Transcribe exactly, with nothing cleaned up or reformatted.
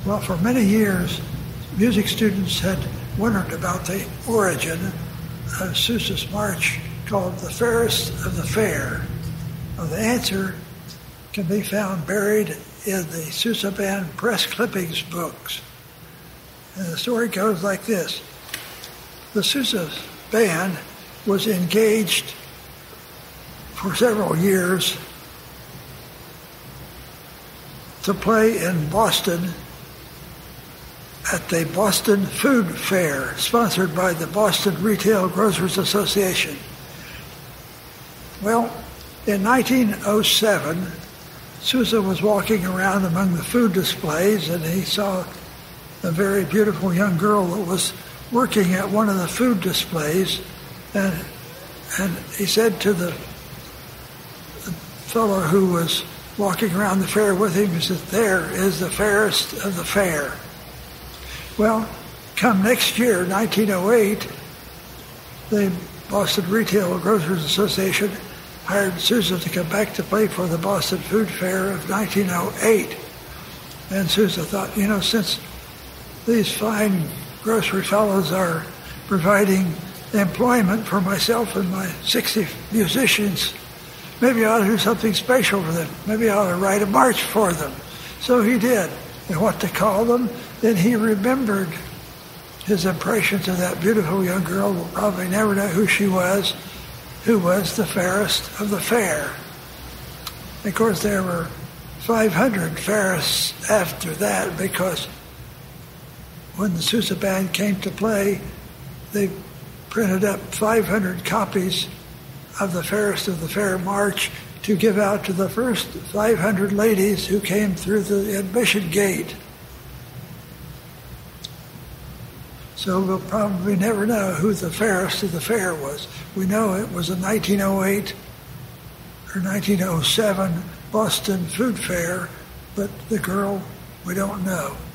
Well, for many years, music students had wondered about the origin of Sousa's march called the Fairest of the Fair. Well, the answer can be found buried in the Sousa Band press clippings books. And the story goes like this. The Sousa Band was engaged for several years to play in Boston at the Boston Food Fair, sponsored by the Boston Retail Grocers Association. Well, in nineteen oh seven, Sousa was walking around among the food displays, and he saw a very beautiful young girl that was working at one of the food displays, and and he said to the, the fellow who was walking around the fair with him, he said, "There is the fairest of the fair." Well, come next year, nineteen oh eight, the Boston Retail Grocers Association hired Sousa to come back to play for the Boston Food Fair of nineteen oh eight. And Sousa thought, you know, since these fine grocery fellows are providing employment for myself and my sixty musicians, maybe I ought to do something special for them. Maybe I ought to write a march for them. So he did. And what to call them? Then he remembered his impressions of that beautiful young girl. We'll probably never know who she was, who was the fairest of the fair. Of course, there were five hundred fairests after that, because when the Sousa Band came to play, they printed up five hundred copies of the Fairest of the Fair March to give out to the first five hundred ladies who came through the admission gate. So we'll probably never know who the Fairest of the Fair was. We know it was a nineteen oh eight or nineteen oh seven Boston Food Fair, but the girl, we don't know.